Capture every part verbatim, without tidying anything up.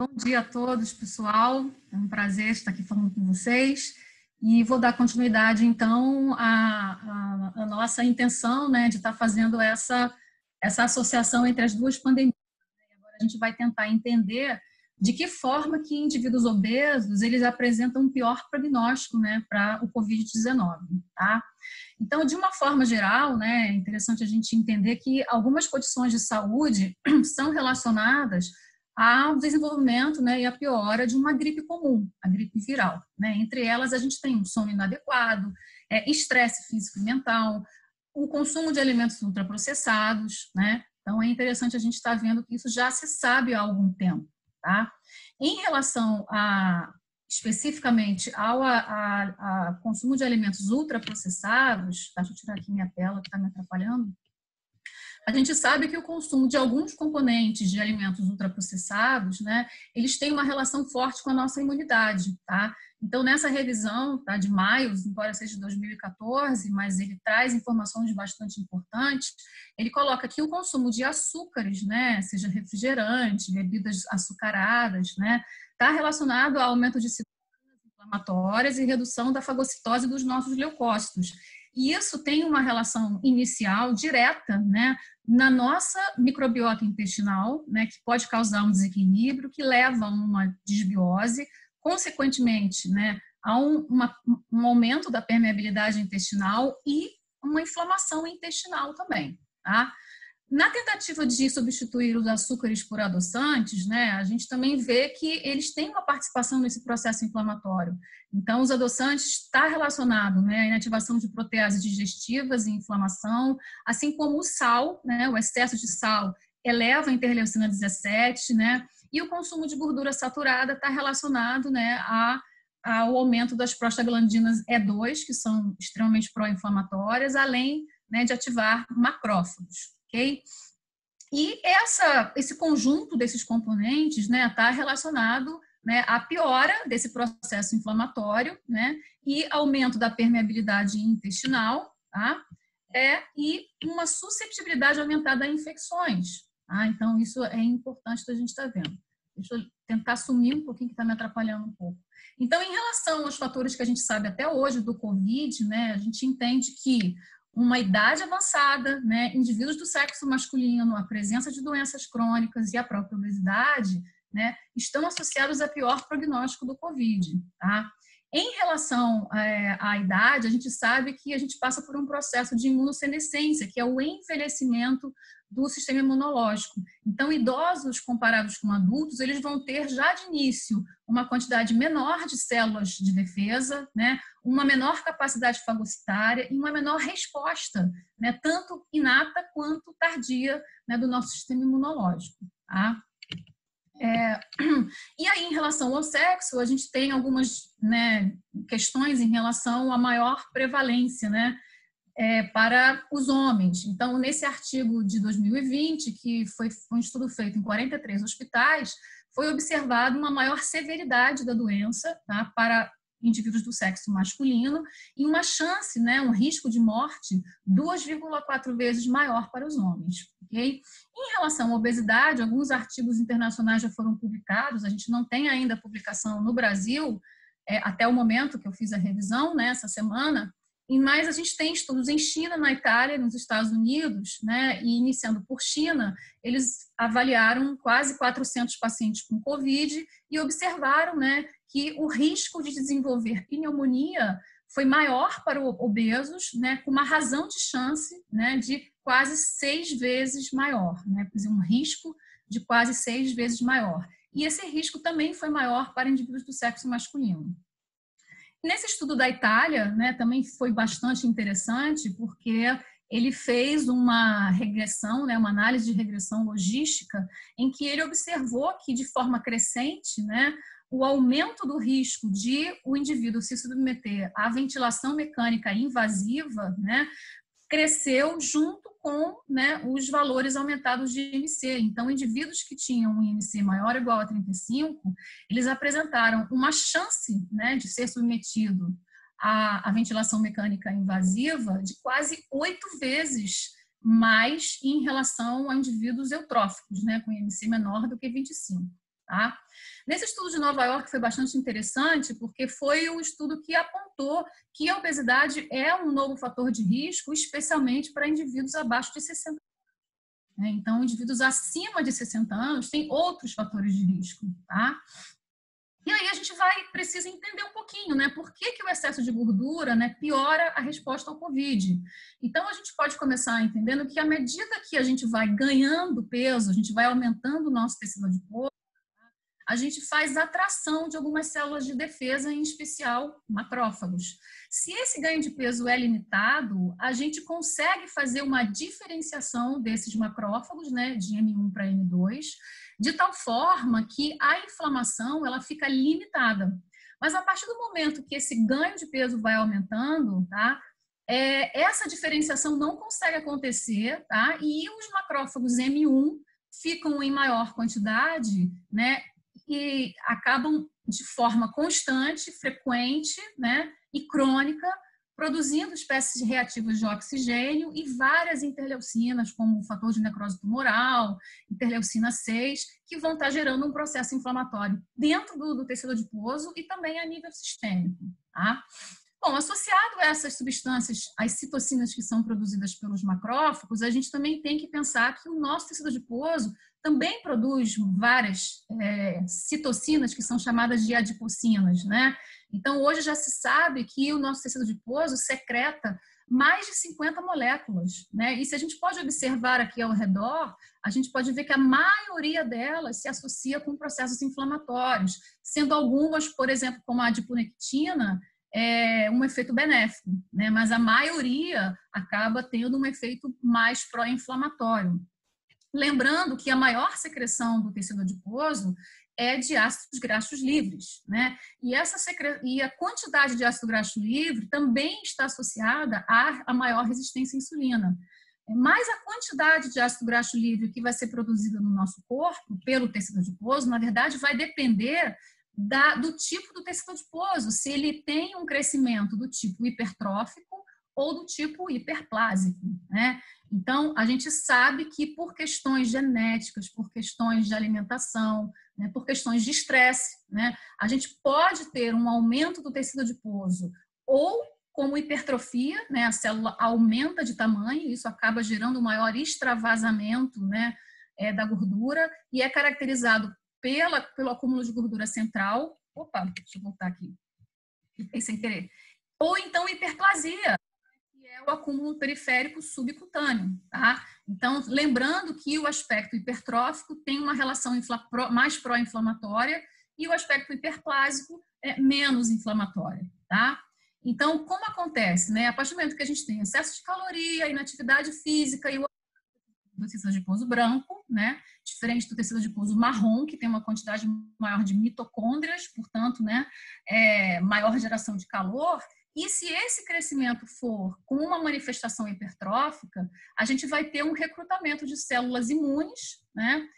Bom dia a todos, pessoal. É um prazer estar aqui falando com vocês. E vou dar continuidade, então, à, à, à nossa intenção, né, de estar fazendo essa, essa associação entre as duas pandemias. Agora a gente vai tentar entender de que forma que indivíduos obesos eles apresentam um pior prognóstico, né, para o covid dezenove. Tá? Então, de uma forma geral, né, é interessante a gente entender que algumas condições de saúde são relacionadas ao desenvolvimento, né, e a piora de uma gripe comum, a gripe viral. Né? Entre elas, a gente tem um sono inadequado, é, estresse físico e mental, o consumo de alimentos ultraprocessados. Né? Então, é interessante a gente estar vendo que isso já se sabe há algum tempo. Tá? Em relação a, especificamente ao a, a, a consumo de alimentos ultraprocessados, tá? Deixa eu tirar aqui minha tela que está me atrapalhando. A gente sabe que o consumo de alguns componentes de alimentos ultraprocessados, né, eles têm uma relação forte com a nossa imunidade, tá? Então, nessa revisão, tá, de maio, embora seja de dois mil e quatorze, mas ele traz informações bastante importantes, ele coloca que o consumo de açúcares, né, seja refrigerante, bebidas açucaradas, né, está relacionado ao aumento de citoquinas inflamatórias e redução da fagocitose dos nossos leucócitos. E isso tem uma relação inicial direta, né, na nossa microbiota intestinal, né, que pode causar um desequilíbrio, que leva a uma desbiose, consequentemente, né, a um, uma, um aumento da permeabilidade intestinal e uma inflamação intestinal também. Tá? Na tentativa de substituir os açúcares por adoçantes, né, a gente também vê que eles têm uma participação nesse processo inflamatório. Então, os adoçantes estão relacionados, né, à inativação de proteases digestivas e inflamação, assim como o sal, né, o excesso de sal eleva a interleucina dezessete, né, e o consumo de gordura saturada está relacionado, né, a, ao aumento das prostaglandinas E dois, que são extremamente pró-inflamatórias, além, né, de ativar macrófagos. Okay? E essa, esse conjunto desses componentes está, né, tá relacionado, né, à piora desse processo inflamatório, né, e aumento da permeabilidade intestinal, tá? É, e uma susceptibilidade aumentada a infecções. Tá? Então, isso é importante da gente estar vendo. Deixa eu tentar sumir um pouquinho, que está me atrapalhando um pouco. Então, em relação aos fatores que a gente sabe até hoje do Covid, né, a gente entende que uma idade avançada, né, indivíduos do sexo masculino, a presença de doenças crônicas e a própria obesidade, né, estão associados a pior prognóstico do Covid. Tá? Em relação é, à idade, a gente sabe que a gente passa por um processo de imunossenescência, que é o envelhecimento do sistema imunológico. Então, idosos comparados com adultos, eles vão ter já de início uma quantidade menor de células de defesa, né, uma menor capacidade fagocitária e uma menor resposta, né, tanto inata quanto tardia, né, do nosso sistema imunológico. Tá? É, e aí, em relação ao sexo, a gente tem algumas, né, questões em relação à maior prevalência, né, é, para os homens. Então, nesse artigo de dois mil e vinte, que foi um estudo feito em quarenta e três hospitais, foi observado uma maior severidade da doença, tá, para indivíduos do sexo masculino e uma chance, né, um risco de morte duas vírgula quatro vezes maior para os homens. Okay? Em relação à obesidade, alguns artigos internacionais já foram publicados, a gente não tem ainda a publicação no Brasil, é, até o momento que eu fiz a revisão, né, essa semana, mas a gente tem estudos em China, na Itália, nos Estados Unidos, né, e iniciando por China, eles avaliaram quase quatrocentos pacientes com Covid e observaram, né, que o risco de desenvolver pneumonia foi maior para obesos, né, com uma razão de chance, né, de quase seis vezes maior, né, quer dizer, um risco de quase seis vezes maior. E esse risco também foi maior para indivíduos do sexo masculino. Nesse estudo da Itália, né, também foi bastante interessante, porque ele fez uma regressão, né, uma análise de regressão logística, em que ele observou que, de forma crescente, né, o aumento do risco de o indivíduo se submeter à ventilação mecânica invasiva, né, cresceu junto com, né, os valores aumentados de I M C. Então, indivíduos que tinham um I M C maior ou igual a trinta e cinco, eles apresentaram uma chance, né, de ser submetido à, à ventilação mecânica invasiva de quase oito vezes mais em relação a indivíduos eutróficos, né, com I M C menor do que vinte e cinco. tá? Nesse estudo de Nova York foi bastante interessante, porque foi o estudo que apontou que a obesidade é um novo fator de risco, especialmente para indivíduos abaixo de sessenta anos. Então, indivíduos acima de sessenta anos têm outros fatores de risco, tá? E aí a gente vai, precisa entender um pouquinho, né? Por que, que o excesso de gordura, né, piora a resposta ao Covid? Então, a gente pode começar entendendo que à medida que a gente vai ganhando peso, a gente vai aumentando o nosso tecido adiposo, a gente faz atração de algumas células de defesa, em especial macrófagos. Se esse ganho de peso é limitado, a gente consegue fazer uma diferenciação desses macrófagos, né, de M um para M dois, de tal forma que a inflamação ela fica limitada. Mas a partir do momento que esse ganho de peso vai aumentando, tá, é, essa diferenciação não consegue acontecer, tá, e os macrófagos M um ficam em maior quantidade, né, e acabam de forma constante, frequente, né, e crônica, produzindo espécies reativas de oxigênio e várias interleucinas, como o fator de necrose tumoral, interleucina seis, que vão estar gerando um processo inflamatório dentro do, do tecido adiposo e também a nível sistêmico, tá? Bom, associado a essas substâncias, as citocinas que são produzidas pelos macrófagos, a gente também tem que pensar que o nosso tecido adiposo também produz várias é, citocinas que são chamadas de adipocinas, né? Então, hoje já se sabe que o nosso tecido adiposo secreta mais de cinquenta moléculas, né? E se a gente pode observar aqui ao redor, a gente pode ver que a maioria delas se associa com processos inflamatórios, sendo algumas, por exemplo, como a adiponectina, é um efeito benéfico, né? Mas a maioria acaba tendo um efeito mais pró-inflamatório. Lembrando que a maior secreção do tecido adiposo é de ácidos graxos livres, né? E, essa secre... e a quantidade de ácido graxo livre também está associada à, à maior resistência à insulina. Mas a quantidade de ácido graxo livre que vai ser produzida no nosso corpo pelo tecido adiposo, na verdade, vai depender da, do tipo do tecido adiposo, se ele tem um crescimento do tipo hipertrófico ou do tipo hiperplásico, né? Então, a gente sabe que por questões genéticas, por questões de alimentação, né, por questões de estresse, né, a gente pode ter um aumento do tecido adiposo ou como hipertrofia, né, a célula aumenta de tamanho, isso acaba gerando um maior extravasamento, né, é, da gordura e é caracterizado pela, pelo acúmulo de gordura central. Opa, deixa eu voltar aqui, fiquei sem querer. Ou então hiperplasia, é o acúmulo periférico subcutâneo, tá? Então, lembrando que o aspecto hipertrófico tem uma relação mais pró-inflamatória e o aspecto hiperplásico é menos inflamatória, tá? Então, como acontece, né? A partir do momento que a gente tem excesso de caloria, inatividade física e o tecido adiposo branco, né? Diferente do tecido adiposo marrom, que tem uma quantidade maior de mitocôndrias, portanto, né? É, maior geração de calor. E se esse crescimento for com uma manifestação hipertrófica, a gente vai ter um recrutamento de células imunes, né?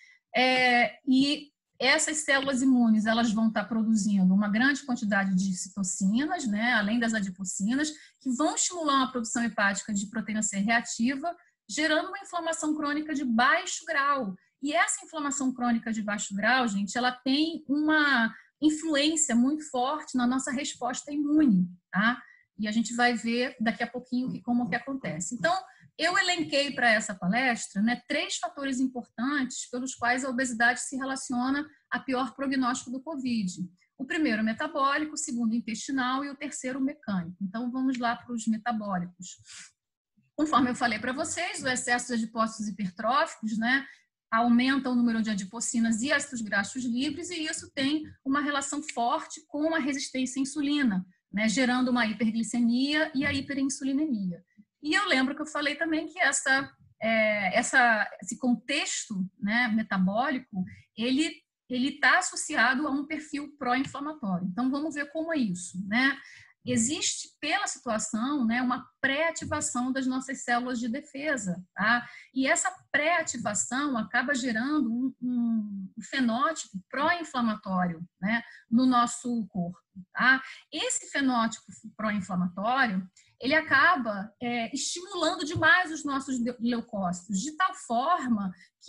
É, e essas células imunes, elas vão estar produzindo uma grande quantidade de citocinas, né? Além das adipocinas, que vão estimular a produção hepática de proteína C reativa, gerando uma inflamação crônica de baixo grau. E essa inflamação crônica de baixo grau, gente, ela tem uma influência muito forte na nossa resposta imune, tá? E a gente vai ver daqui a pouquinho como que acontece. Então, eu elenquei para essa palestra, né, três fatores importantes pelos quais a obesidade se relaciona a pior prognóstico do Covid. O primeiro, metabólico, o segundo, intestinal e o terceiro, mecânico. Então, vamos lá para os metabólicos. Conforme eu falei para vocês, o excesso de adipócitos hipertróficos, né, aumenta o número de adipocinas e ácidos graxos livres, e isso tem uma relação forte com a resistência à insulina, né, gerando uma hiperglicemia e a hiperinsulinemia. E eu lembro que eu falei também que essa, é, essa, esse contexto, né, metabólico, ele ele está associado a um perfil pró-inflamatório. Então, vamos ver como é isso, né? Existe, pela situação, né, uma pré-ativação das nossas células de defesa, tá? E essa pré-ativação acaba gerando um, um fenótipo pró-inflamatório, né, no nosso corpo, tá? Esse fenótipo pró-inflamatório, ele acaba é, estimulando demais os nossos leucócitos, de tal forma que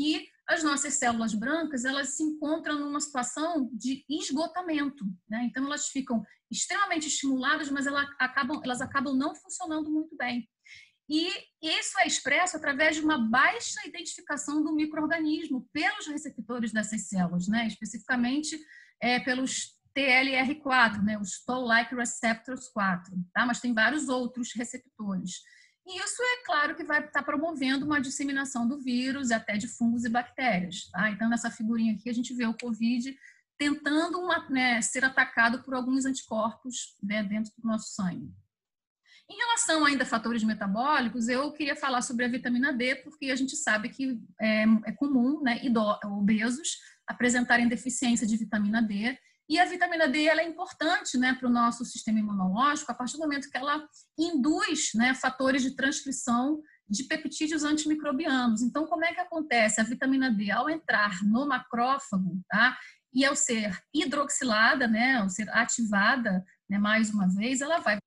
as nossas células brancas, elas se encontram numa situação de esgotamento, né? Então, elas ficam extremamente estimuladas, mas elas acabam, elas acabam não funcionando muito bem. E isso é expresso através de uma baixa identificação do micro-organismo pelos receptores dessas células, né? Especificamente é, pelos T L R quatro, né? Os Toll-like Receptors quatro, tá? Mas tem vários outros receptores. E isso é claro que vai estar promovendo uma disseminação do vírus, até de fungos e bactérias, tá? Então, nessa figurinha aqui, a gente vê o Covid tentando uma, né, ser atacado por alguns anticorpos, né, dentro do nosso sangue. Em relação ainda a fatores metabólicos, eu queria falar sobre a vitamina D, porque a gente sabe que é, é comum, né, obesos apresentarem deficiência de vitamina D, e a vitamina D ela é importante, né, para o nosso sistema imunológico a partir do momento que ela induz, né, fatores de transcrição de peptídeos antimicrobianos. Então, como é que acontece? A vitamina D, ao entrar no macrófago, tá, e ao ser hidroxilada, né, ao ser ativada, né, mais uma vez, ela vai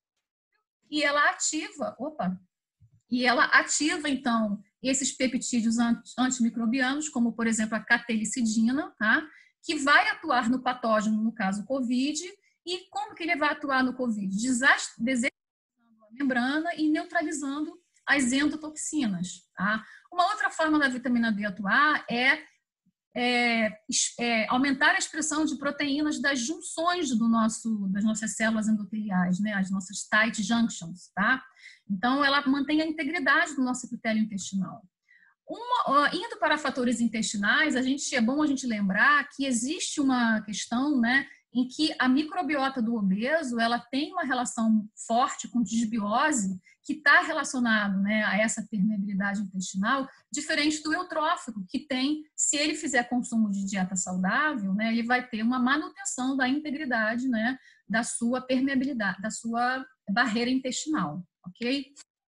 e ela ativa, opa, e ela ativa, então, esses peptídeos antimicrobianos, como, por exemplo, a catelicidina, tá? Que vai atuar no patógeno, no caso, Covid, e como que ele vai atuar no Covid? Desequilibrando a membrana e neutralizando as endotoxinas, tá? Uma outra forma da vitamina D atuar é É, é, aumentar a expressão de proteínas das junções do nosso, das nossas células endoteliais, né? As nossas tight junctions, tá? Então, ela mantém a integridade do nosso epitélio intestinal. Uma, indo para fatores intestinais, a gente, é bom a gente lembrar que existe uma questão, né, em que a microbiota do obeso ela tem uma relação forte com disbiose que está relacionado, né, a essa permeabilidade intestinal, diferente do eutrófico, que tem, se ele fizer consumo de dieta saudável, né, ele vai ter uma manutenção da integridade, né, da sua permeabilidade, da sua barreira intestinal, ok?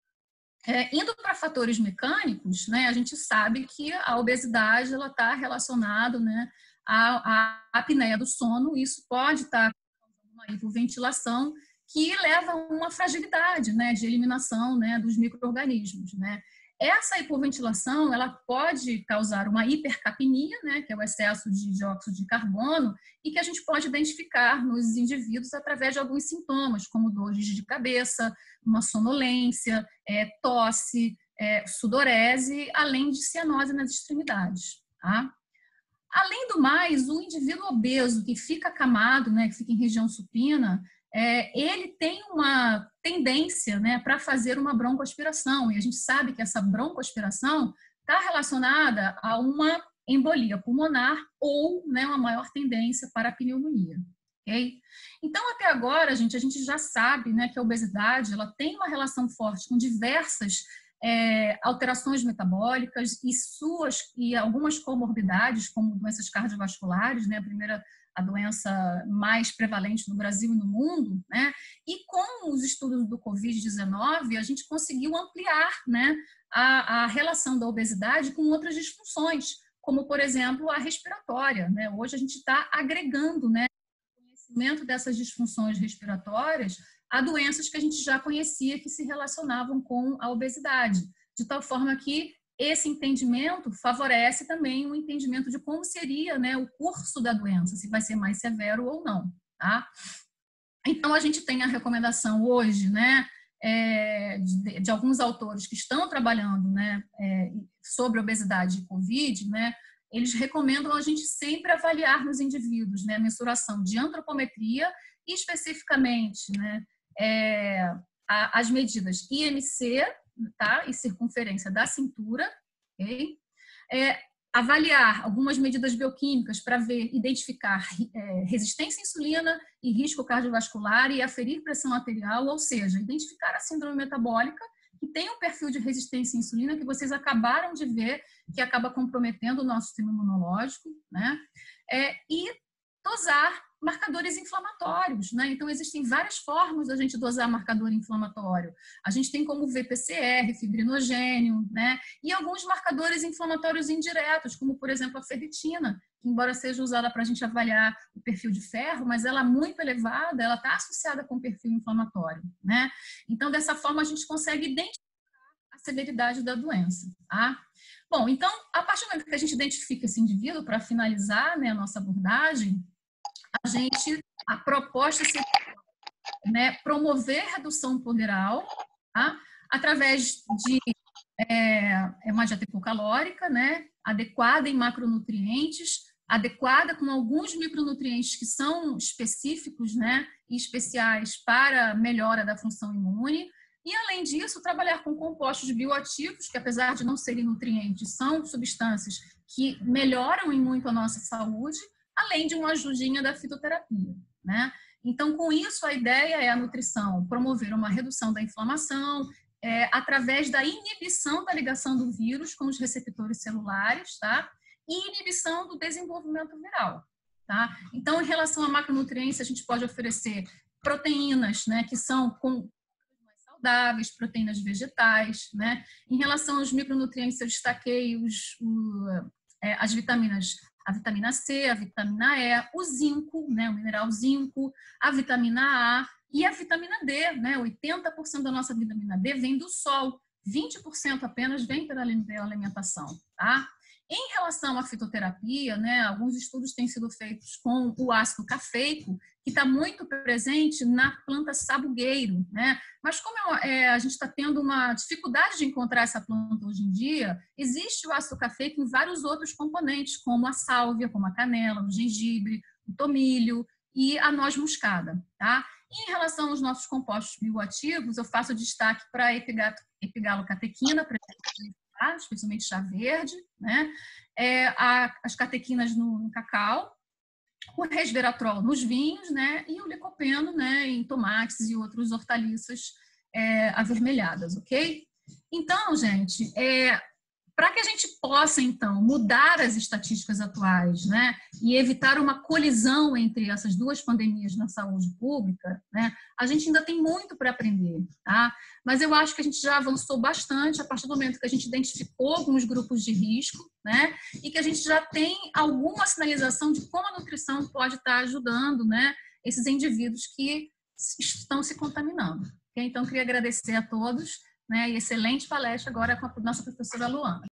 É, indo para fatores mecânicos, né, a gente sabe que a obesidade ela está relacionada, né, à, à apneia do sono. Isso pode estar causando uma hipoventilação que leva a uma fragilidade, né, de eliminação, né, dos micro-organismos, né. Essa hipoventilação ela pode causar uma hipercapnia, né, que é o excesso de dióxido de carbono, e que a gente pode identificar nos indivíduos através de alguns sintomas, como dores de cabeça, uma sonolência, é, tosse, é, sudorese, além de cianose nas extremidades. Tá? Além do mais, o indivíduo obeso que fica acamado, né, que fica em região supina, é, ele tem uma tendência, né, para fazer uma broncoaspiração, e a gente sabe que essa broncoaspiração está relacionada a uma embolia pulmonar ou, né, uma maior tendência para a pneumonia. Okay? Então, até agora, gente, a gente já sabe, né, que a obesidade ela tem uma relação forte com diversas é, alterações metabólicas e suas e algumas comorbidades, como doenças cardiovasculares, né, a primeira a doença mais prevalente no Brasil e no mundo, né? E com os estudos do Covid dezenove, a gente conseguiu ampliar, né, a, a relação da obesidade com outras disfunções, como, por exemplo, a respiratória, né? Hoje a gente está agregando, né, o conhecimento dessas disfunções respiratórias a doenças que a gente já conhecia que se relacionavam com a obesidade, de tal forma que esse entendimento favorece também o entendimento de como seria, né, o curso da doença, se vai ser mais severo ou não, tá? Então, a gente tem a recomendação hoje, né, é, de, de alguns autores que estão trabalhando, né, é, sobre obesidade e Covid, né, eles recomendam a gente sempre avaliar nos indivíduos, né, a mensuração de antropometria e especificamente, né, é, a, as medidas I M C, tá? E circunferência da cintura, ok? É, avaliar algumas medidas bioquímicas para ver, identificar é, resistência à insulina e risco cardiovascular e aferir pressão arterial, ou seja, identificar a síndrome metabólica que tem um perfil de resistência à insulina que vocês acabaram de ver que acaba comprometendo o nosso sistema imunológico, né? É, e dosar marcadores inflamatórios, né? Então, existem várias formas da gente dosar marcador inflamatório. A gente tem como V P C R, fibrinogênio, né? E alguns marcadores inflamatórios indiretos, como, por exemplo, a ferritina, que embora seja usada para a gente avaliar o perfil de ferro, mas ela é muito elevada, ela está associada com o perfil inflamatório, né? Então, dessa forma, a gente consegue identificar a severidade da doença, tá? Bom, então, a partir do momento que a gente identifica esse indivíduo, para finalizar, né, a nossa abordagem, a gente, a proposta seria, né, promover redução poderal, tá? Através de é, uma dieta hipocalórica, né, adequada em macronutrientes, adequada com alguns micronutrientes que são específicos, né, e especiais para melhora da função imune. E, além disso, trabalhar com compostos bioativos, que apesar de não serem nutrientes, são substâncias que melhoram em muito a nossa saúde, além de uma ajudinha da fitoterapia, né? Então, com isso, a ideia é a nutrição promover uma redução da inflamação, é, através da inibição da ligação do vírus com os receptores celulares, tá? E inibição do desenvolvimento viral, tá? Então, em relação a macronutrientes, a gente pode oferecer proteínas, né, que são com saudáveis, proteínas vegetais, né? Em relação aos micronutrientes, eu destaquei os, o, é, as vitaminas, a vitamina C, a vitamina E, o zinco, né? O mineral zinco, a vitamina A e a vitamina D, né? oitenta por cento da nossa vitamina D vem do sol, vinte por cento apenas vem pela alimentação, tá? Em relação à fitoterapia, né, alguns estudos têm sido feitos com o ácido cafeico, que está muito presente na planta sabugueiro, né? Mas como é, a gente está tendo uma dificuldade de encontrar essa planta hoje em dia, existe o ácido cafeico em vários outros componentes, como a sálvia, como a canela, o gengibre, o tomilho e a noz moscada, tá? E em relação aos nossos compostos bioativos, eu faço destaque para a epigalocatequina, especialmente chá verde, né? É, a, as catequinas no, no cacau, o resveratrol nos vinhos, né? E o licopeno, né, em tomates e outras hortaliças é, avermelhadas, ok? Então, gente, é, para que a gente possa, então, mudar as estatísticas atuais, né, e evitar uma colisão entre essas duas pandemias na saúde pública, né, a gente ainda tem muito para aprender, tá? Mas eu acho que a gente já avançou bastante a partir do momento que a gente identificou alguns grupos de risco, né, e que a gente já tem alguma sinalização de como a nutrição pode estar ajudando, né, esses indivíduos que estão se contaminando. Okay? Então, queria agradecer a todos, né, e excelente palestra agora com a nossa professora Luana.